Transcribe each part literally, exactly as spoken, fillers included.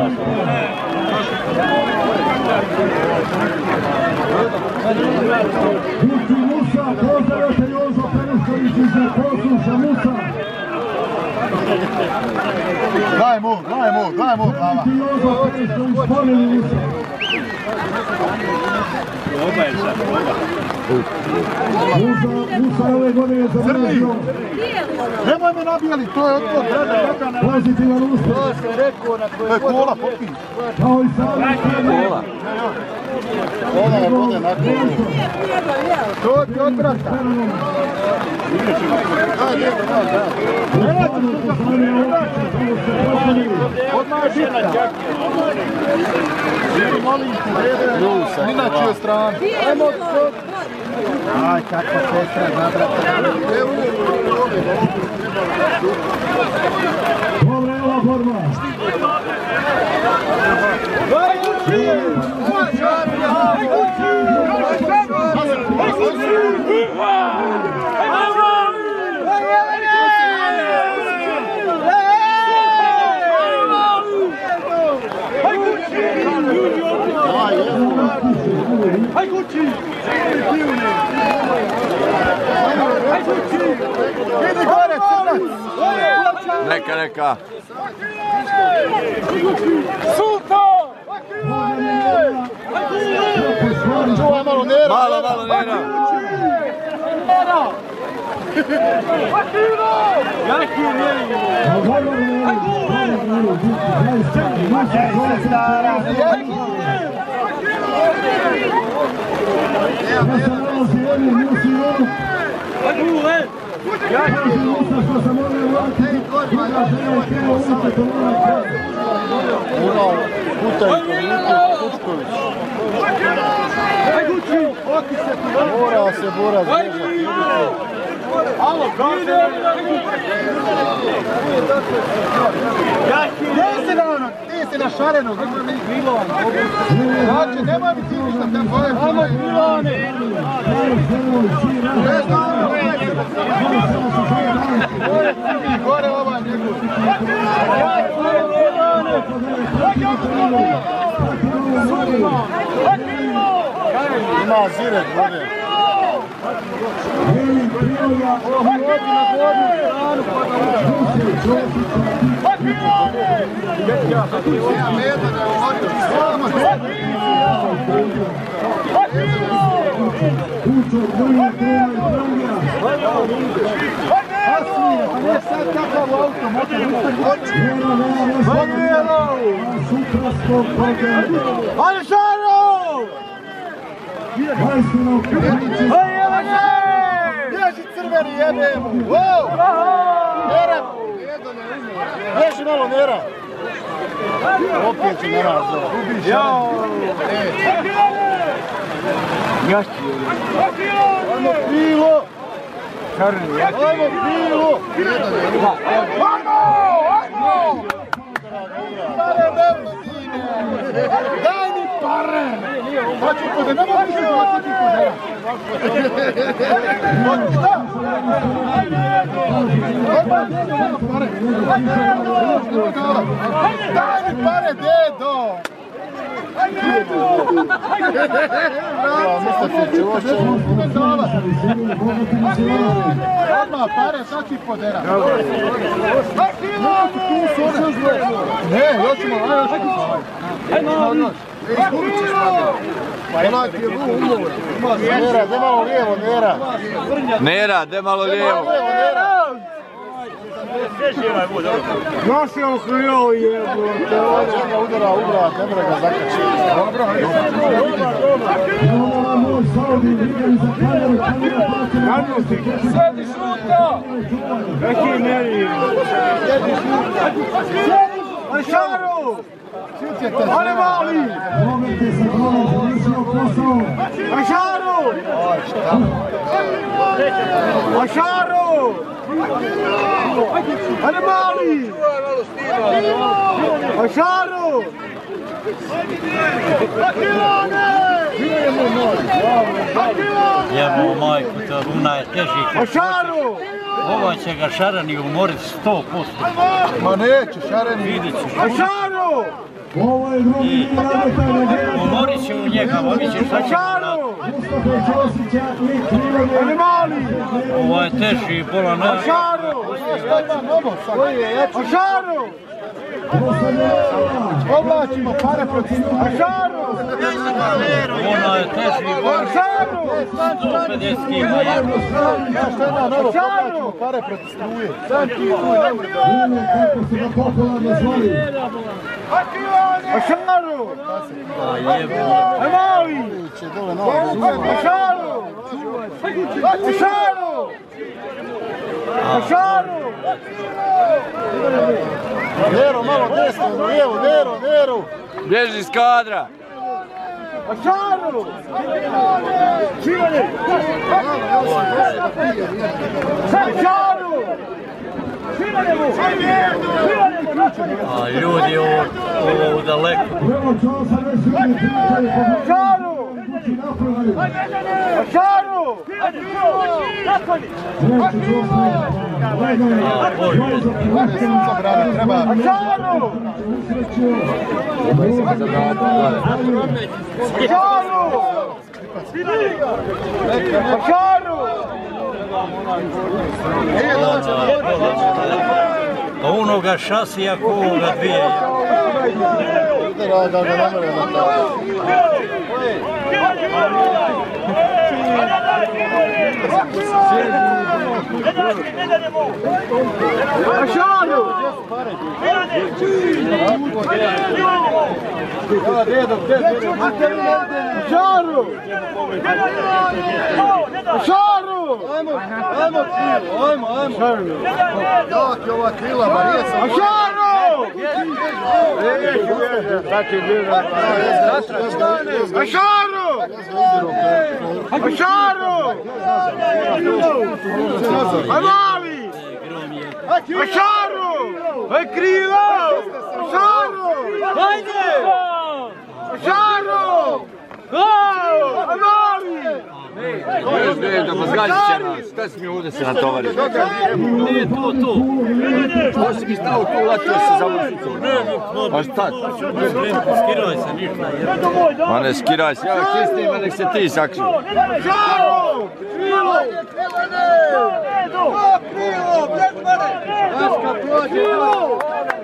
Gući Musa, pozdravite Jozo Perušković iz Posluša Musa. Daj mu, daj mu, daj mu, glava. Jozo Perušković, pomeni Musa. Musa ove godine završio. Nemoj me nabijali, to je odgovor. Pozitivan uspjeh. To se rekao na koje je kola, popij. Kao i sami kola. Kola je vode na kola. To ti odbrata. Daj, lijepo, daj, daj. Odmah je bitka. Molim ti, vrede, ni na čiju stranu. Ajmo od kod. Aj, kakva sestra, zabrata. Dobra je ova borba. Aj, Gući! Aj, Gući! Aj, Gući! Aj Gući! Aj Gući! Vidi gore, crnac! Neka, neka! Sultan! Čuvaj malo nera! Malo, malo nera! Nera! Jaki je neri! Mora se Bora zvežati. Alo, gdje si na ono? Gdje si na šarenog? Znači, nemoj mi ti ništa te boje. Amo Krilane! Ne znam, gore ovaj njegov. Ima zirek gore. Bježi crveni jebemo! Nera! Bježi malo Nera! Opet će Nera zove. Gubiš. Ajmo krilo! Ajmo krilo! Ajmo! Ajmo! Pare bevno sine! Daj mi pare! Hoću kode, nema mi se hoću kode! Hoću da! Daj mi pare, dedo! Bravo, mislite se čuvašće u medala. Odmah pare, sad ću ih podera. Ne, još ćemo, ajde još ćemo. Izgubit ćeš malo. Ona ti je ugovor. Nera, de malo lijevo, Nera. Nera, de malo lijevo. Nosi on krilo jebote. Čega udara, ubra, ne mora ga zakači. Dobro, hajde. Sjedi šuta! Neki neri. Sjedi šuta! Ašaru! Ale mali! Ašaru! Ašaru! Ale mali! Ašaru! Jebo majku, to runa je teži. Ašaru! Ova će ga šarani umoriti sto posto. Ma neće, šareni. Vidit ćeš. Ašaru! Ovo je drugi raditelj. Umorit ću njega, morit ću šta će mu M.Čosića i Krilan. Ovo je teži bola na... Ašaru! Oblačimo pare protiv Ašaru! Ona je teži bola. Ašaru! sto pedeset kila. Ašaru! Pare protiv struje. Ime kako se ga popularno zvali. Ašaru! Mali! Ašaru! Ašaru! Ašaru! Nero, malo desno, lijevo, Nero, Nero. Bježi iz kadra. Ašaru! Čivanje! Ašaru! Čivanje mu! A ljudi ovo, ovo u daleko. Ašaru! Ašaru! Treba. Ašaru! Ašaru! Pa onoga šasija ko ovoga dvije. Da ga namere na to. Ašaru! Ašaru! Ašaru! Ajmo, ajmo Krilo, ajmo, ajmo. Jak je ova Krila, ba nije sam... Ašaru! Ašaru! Ašaru! Ajmali! Ašaru! Aj Krilan! Ašaru! Ajde! Ašaru! Ajmali! Još gledaj da pozgađit će nas. Šta si mi ovdje se natovari? Nije to to. Ko si mi stao tu latio se za vršicu? Pa šta? Skiraj se ništa. Ma ne skiraj se, ja kistim, a nek se ti sakši. Ašaru! Krilo! Krilo! Pred mene! Krilo!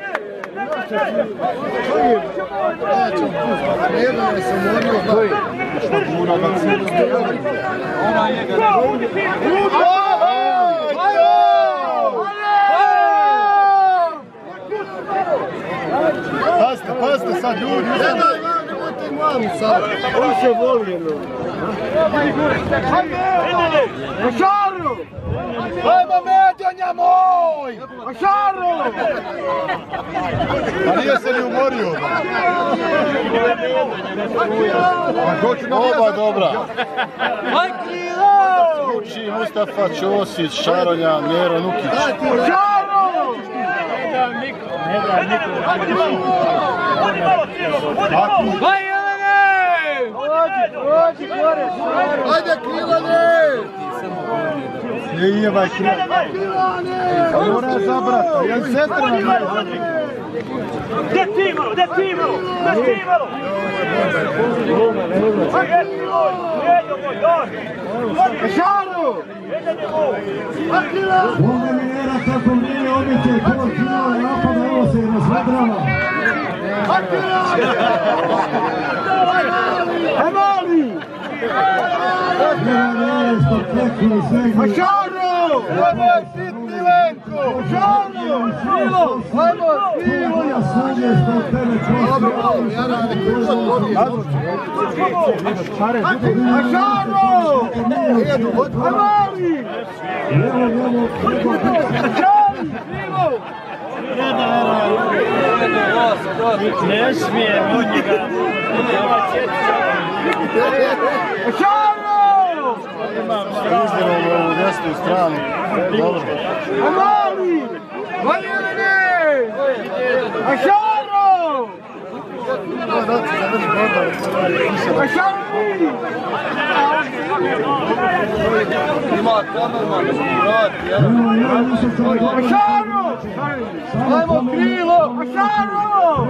Jedno sam morio da... Mura ga se... Ona je ga... Pazite, pazite sad ljudi! Nemojte mamu sad! On se voli jedno. Ašaru! Ajmo medjonja moj! Ašaru! A nije se ni umorio. Oba dobra. Aj Krilan! Gući, Mustafa, Čosić, Šaronja, N.Nukić. Ašaru! Aj Jelene! Ođi gore! Ajde Krilane! Nije vaj Krilan! Mora zabrati, jedan setra na njoj. Gdje ti malo, gdje ti malo, gdje ti malo? Ašaru! Ovoga minera kako nije običaj, ko Krilan napada, evo se i razvedrava. Ajmali! Ašaru! Nemoj sit Milenko! Ašaru! Krilo! Ajmo Krilo! Ašaru! Ajmali! Ne smije od njega. Ašaru! Izdiramo ovu desnu stranu. Dobro. Ajmali! Valjene! Ašaru! Ašaru! Ima kamerman, vrati, jedan. Ašaru! Ajmo krilo! Šaro!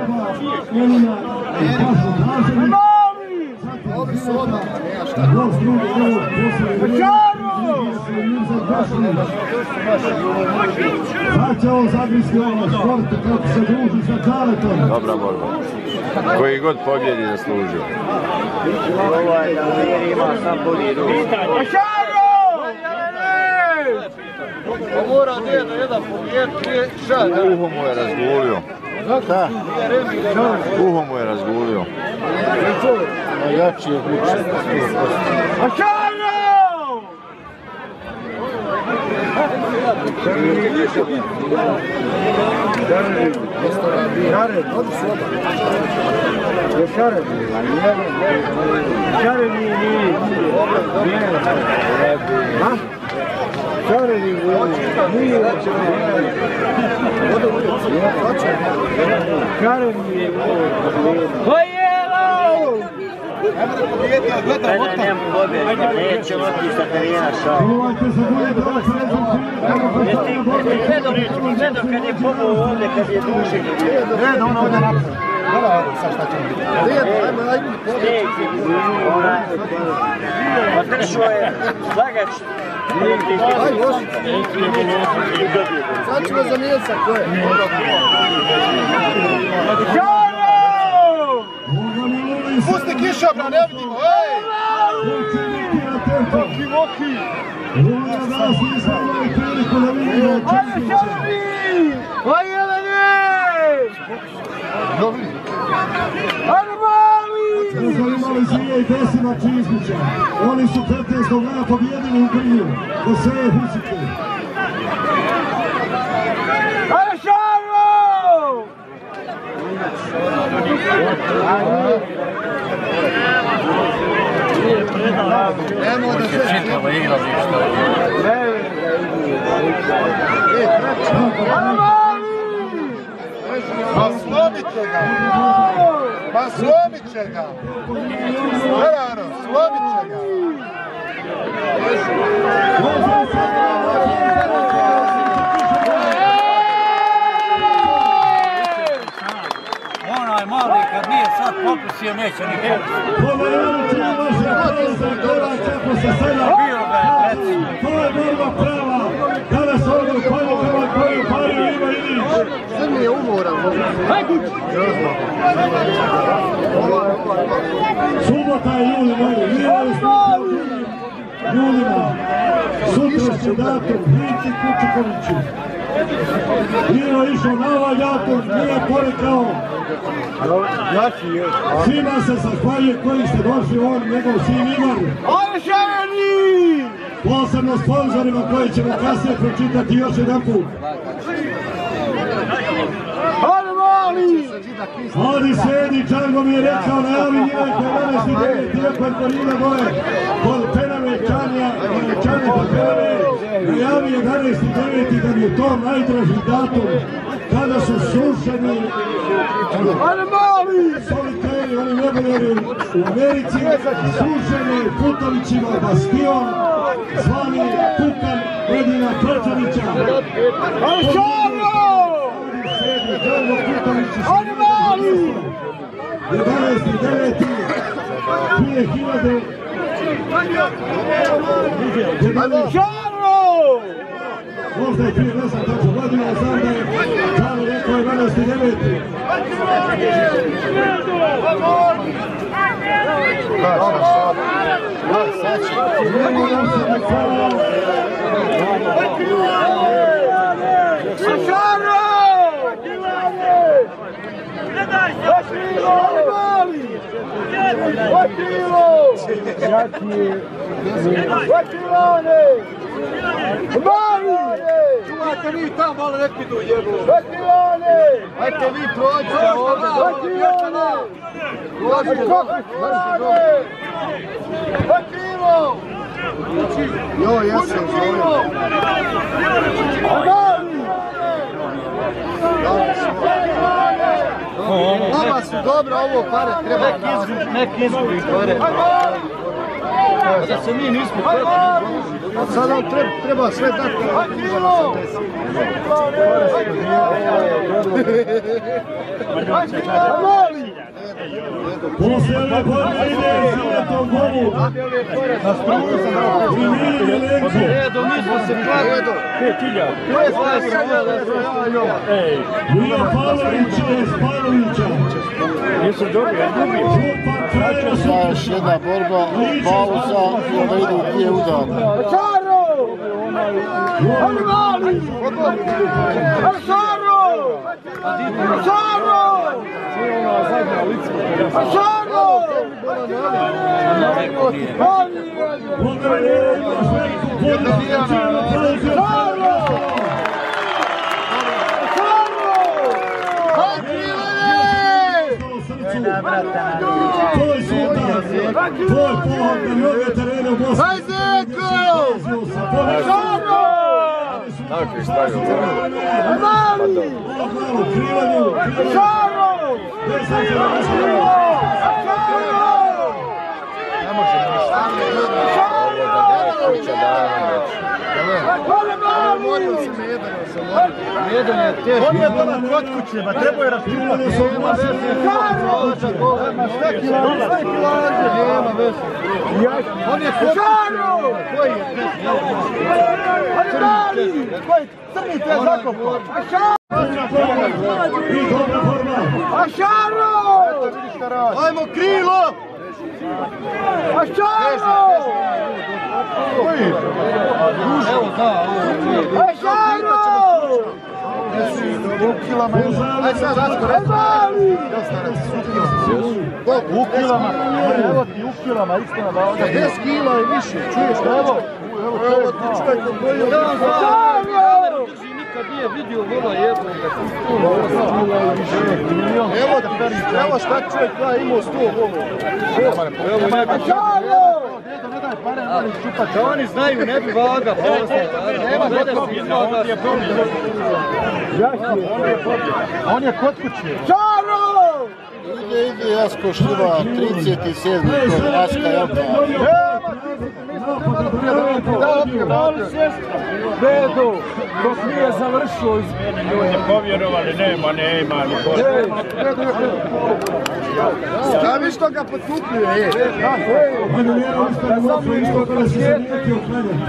Ovi su odmah, nema šta. Šaro! Sad će on zagristi ovo športu kako se druži sa Čaletom. Dobra borba. Koji god pobjedi zaslužio. Ovaj da Lir ima sam bolji drugi. Šaro! Pa mora jedan jedan pobjed, prije šad. Uho mu je razgulio. Da. Uho mu je razgulio. Jači je Gući. Šaro! Šared, odi se oba. Je šared. Šared nije, nije. Ha? Šared nije, nije. Šared nije. Pojelo! Kada njemu pobjedi, neće otići sa terena šao. Gledao kad je pomao ovdje, kad je dušen. Red, ono ovdje napravio. Gledaj ovdje, sad šta ćemo biti. Red, ajmo, ajmo. Onaj, otršao je slagač. Aj, loši. Sad ćemo za mjesak, ko je? Pusti kišobran, ne vidimo, ej! Voki, voki! Voki, danas nisam imali priliku da vidimo Čosića. Ajde, Jelene! Dobri. Ajde, mali! Da smo imali Zvije i Desima Čizmića. Oni su petnaestog maja pobjedili u Grnju. Koseje Visoko. Ajde, Šaro! Nemo da se čitava igra lišta. Pa slomit će ga! Pa slomit će ga! Gledano, slomit će ga! Onaj mali kad nije sad popusio neće nikad. Ovo je uličina vaša prelazak, gleda kako se sada. Bio ga je predsjedno. To je borba prava. Kada se ovdje u Paljikama koju pariju ima Ilić. Sve mi je umoran. Aj, Gući! Subota je juli moji. Nije ovo slučaj ljudima. Sutrašnji datum, Vinci Kučikovići. Miro išao na ovaj datum, nije porekao. Svima se zahvaljuje koji ste došli u ovom njegov sin Ivan. Ajde, Šareni! Posebno sponzorima koji ćemo kasnije pročitati još jedan put. Ajde, mali! Adi sedi, Čango mi je rekao na javi njivek jedanaesti deveti iako je Korida dole kod Penave Čanja, Čanja kod Penave, na javi jedanaesti deveti da mi je to najdraži datum kada su srušeni Ajde, mali! soliteri, oni nebeljeri u Americi, srušeni Putovićima bastion, zvani Kukan Edina Prečanića. Ajde, Šaro! Ajde, mali! jedanaesti deveti dvije hiljade Šaro! možda je prije ne znam tačno godina, znam da je Čalo rekao jedanaesti deveti Šaro! Vakilo! Mali! Vakilo! Vakilane! Mali! Čuvajte vi tam, malo nek mi tu jebu. Vakilane! Ajte vi prođite ovdje. Vakilane! Vakilane! Vakilo! Jo, jesam, zovem. Mali! Nama su dobro, ovo pare treba da... Nek izgubi pare. Da se mi nismo a sad on treba sve dati. Poslije ove borbe ide ziletom golu. Na struju sam dao. I Mili Jelenko. Edo, mi smo se kladili. Pet hiljada. Mija Pavlović je Spanovića. Nisu dobri, ja dobri. Sada još jedna borba, pauza i onda idu dvije udara. Šaro! Ali mali! Šaro! Šaro! Šaro! To je sultan, to je pohod na mnoge terene u Bosni. Visoko! Šaro! Nakon stavio. Mali! Krilanju! Šaro! Ne može ništa. Jedan je teški. On je doma kod kuće, ma treba je raspitati. Nema veze. Sve kilaže, sve kilaže. Nema veze. On je kod kuće. Koji je teški? Koji crni te zakopao? I dobra forma! Ašaro! Ajmo krilo! Ašaro! Evo da, Ašaro! U kilama, aj sad raskor, u kilama, evo ti u kilama, istina da ovdje. deset kila i više, čuješ da evo? Evo ti čovjek od boju. Ašaro! Nikad nije vidio vola jednog. Evo da periš, evo šta čovjek da imao sto volova. Da oni znaju, ne bi vaga. Nema da se izvaga. On je kod kuće. Čaro! Ide, ide Jasko Šljiva, trideset sedmi kod Jaska Jaka. Bedo, dok nije završio izmeni. Ljudi povjerovali, nema, nema, ni povjerovali. Stavi što ga potkupljuje, je. Hajde, nema ustane moću i što kada se zanijeti oklanjati.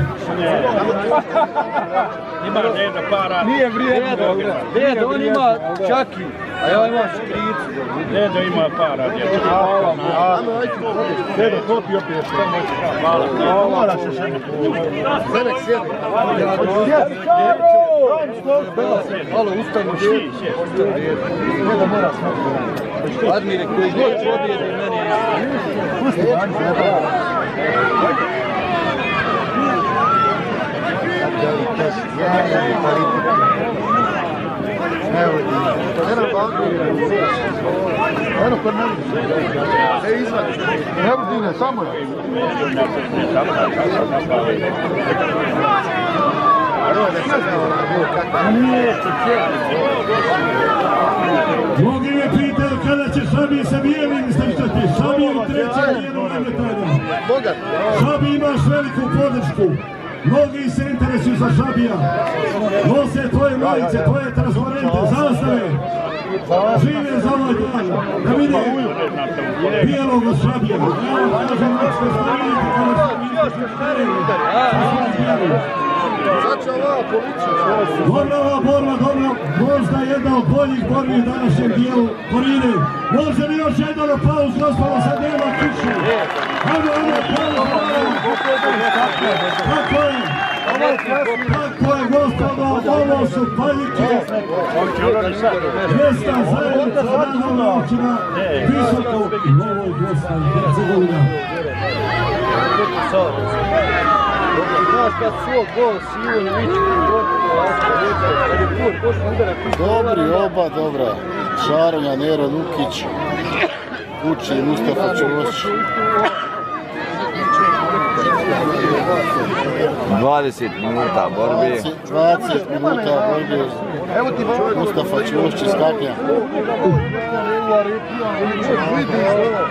Ima Deda para. Nije vrijedno. Dedo, on ima čaki, a ja imam škricu. Deda ima para, dječak. Dedo, kopi opet. Hvala. Moraš još jedno. Zelek sjedi. Halo, ustanu sjedi. Deda mora smakati. Admire, koji god pobjede meni je. Pusti, evo ti. Jedan banko. Eno kod ne vidiš. E, izvadiš. Ne budi ne, samo je. Mnogi me pitaju kada će Šabi sa bijelim strčati. Šabi u trećem dijelu nametanja. Šabi imaš veliku podršku. Mnogi se interesuju za Šabija. Nose tvoje majice, tvoje transparente, zastave. Žive za ovaj dan. Da vidi bijelog od Šabija. Ja vam kažem nešto staviti kada Šabi imaš terenu. Dobra ova borba, dobro, možda jedna od boljih borbi u današnjem dijelu Koride. Može li još jedan aplauz, gospodo, sad nema kišu. Hajde, hajde, aplauz. Tako je. Tako je, gospodo, ovo su Paljike. Mjesta zajednica radovna općina Visoko u Novoj Bosni i Herzegovina. Znaš kad svog gol Sivu N.Nukić kad je put pošli udara. Dobri oba, dobra. Šaronja, N.Nukić, Gući i M.Čosić. dvadeset minuta borbe. dvadeset minuta borbe. M.Čosić skaklja. pivovari, vidi ovo.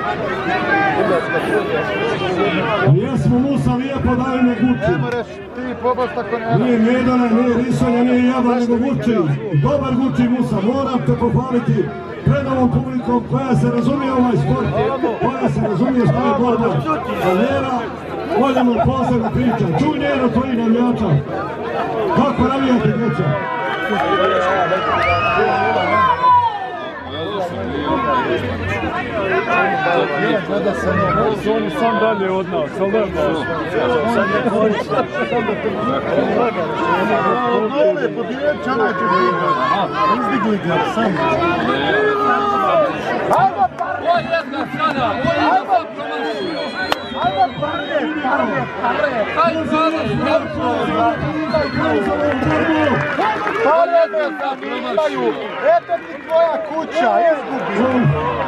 Jesmo Musa lijepo dali na Gući. Ne moraš ti pobast ako ne. Nije Medana, nije Risonja, nije Jaba, nego Gući. Dobar Gući Musa, moram te pohvaliti pred ovom publikom koja se razumije ovaj sport, koja se razumije što je borba. Za Njera, voljamo posebno priča. Čuj Njera tvojih navijača. Kako navijate djeca? Gleda se na oni sam dalje od nas, ali ne baš. sad ne hoće. Nove pobjeća neće da igra. Izdigli ga sam. Ajmo parne! Ovo jedna sada! Ovo jedna promašio! Ajmo parne! Parne! Parne! Ajmo parne! Parne! Eto ti tvoja kuća, izgubi!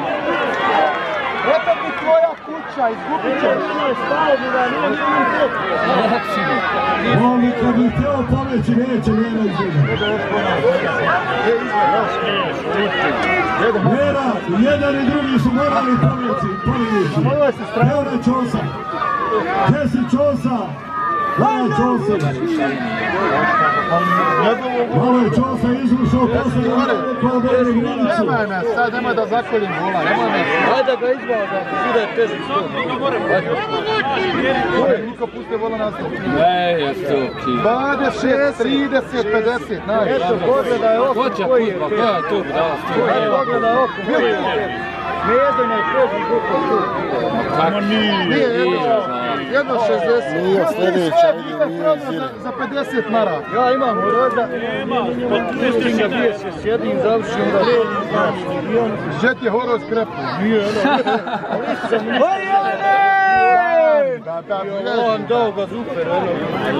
Eto ti tvoja kuća, izgubit ćeš! Oni kad bi htio poveći, neće Njera izgledati. Njera, jedan i drugi su morali poveći. Evo je Čosa. Gdje si Čosa? Evo je Čosa. Malo je Čosa izrušao posle kao dobri granicu. Nemoj me, sad nemoj da zakoljim gola, nemoj me. Ajde da ga izbao da svi da je teži što. Niko puste vola nastav. Ne, je to okej. dvadeset, trideset, pedeset, naj. Eto, pogledaj oko koji je. Koja je to da? Pogledaj oko koji je. Jedan je teži gupo tu. Kako nije? Jedno šezdeset. Nije sljedeća, nije zira. Za pedeset mara. Ja imam uroda. Potpistinga bije se sjedim, završim da... Žet je horoz krepu. Nije, ono. Da, da, on dao ga super, ono.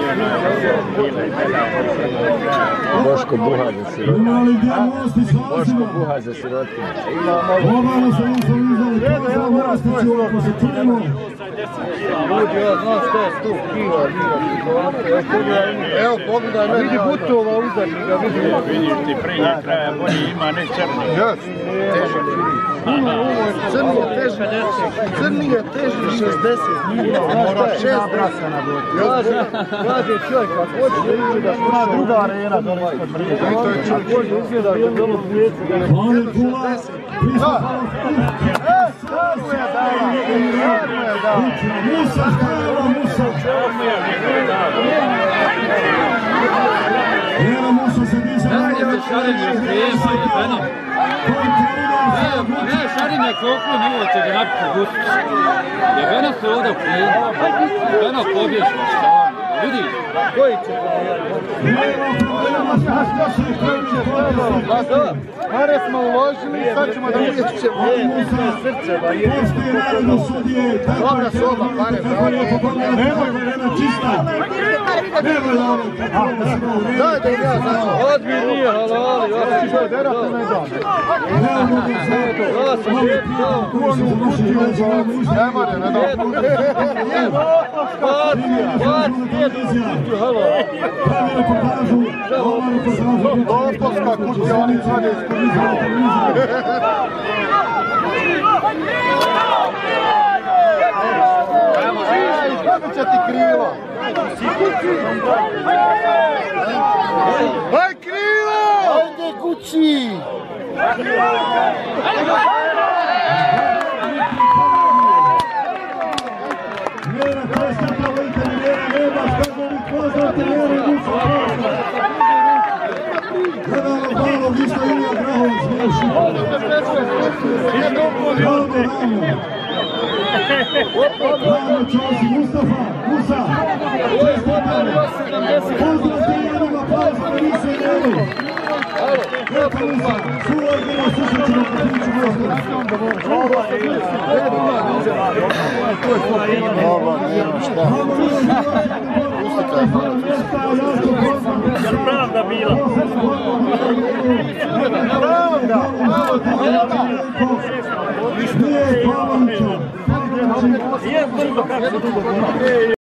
Boško buha za sirotinju. Imali dijamosti s Boško Lazima. buha za sirotinju. Ovamo se nisam izali kao za mostići, ako se čujemo. Ljudi, ja znam što je sto kila. evo pogledaj mene. Vidi butova uzadnji ga, vidi. Vidiš ti prije kraja bolje ima, ne crni. Jes. Crni je teži, crni je teži šezdeset. Mora šest brasa na boju. Kaže čovjek, ako hoće da izgleda ima druga arena dole ispod mrije. To je čovjek. Ako hoće izgleda da dole svijecu. Ali Kula, Da. E, stvarno je dao. Stvarno je dao. Musa, šta je ovo Musa? Evo Musa se disa. Ne, šarine koliko nije će ga napiti Gući. Jebeno se ovdje u prijemu. Jebeno pobježno, šta vam je. Vidi. Koji će to? Pare smo uložili, sad ćemo da uvjećemo. Srce, ba je. Postoji narodno sudije. Dobra soba, pare, bravo. Nemoj da nema čista. Nemoj da ono. Daj da ja znači. Odmir nije halali. Što je derate ne dam. Ja sam žet dao. Ne more, ne dam. Baci, baci, jedu. Halo. Pravi reportažu. Ova reportažu. Doposka kuća, oni svade iz turizma. Izgubit će ti krilo. Aj krilo! Ajde Gući! Njera, to je sada volite mi Njera, nebaš kako mi poznate Njera i Guća. Gledamo balog, isto Ilija Grahovac, gledaš. Ravno, ravno. Ravno Čosi, Mustafa, Musa. Pozdrav ti jednog aplauza na Nisu i Njelu. Eto Musa, suvažimo, susrećemo po priču Mosta. Ovo nije šta. Jel pravda bila? Pravda! Nije Pavanića. Je brzo kako se dugo.